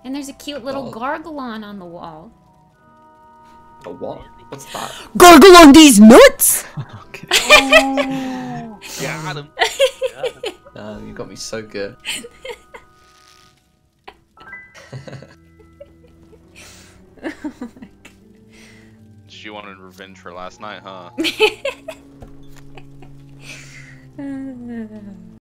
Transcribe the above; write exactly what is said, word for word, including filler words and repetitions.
And there's a cute little Oh. Gargleon on the wall. A what? What's that? Gargle on these nuts! Okay. Oh, got him. Got him. Uh, you got me so good. She wanted revenge for last night, huh?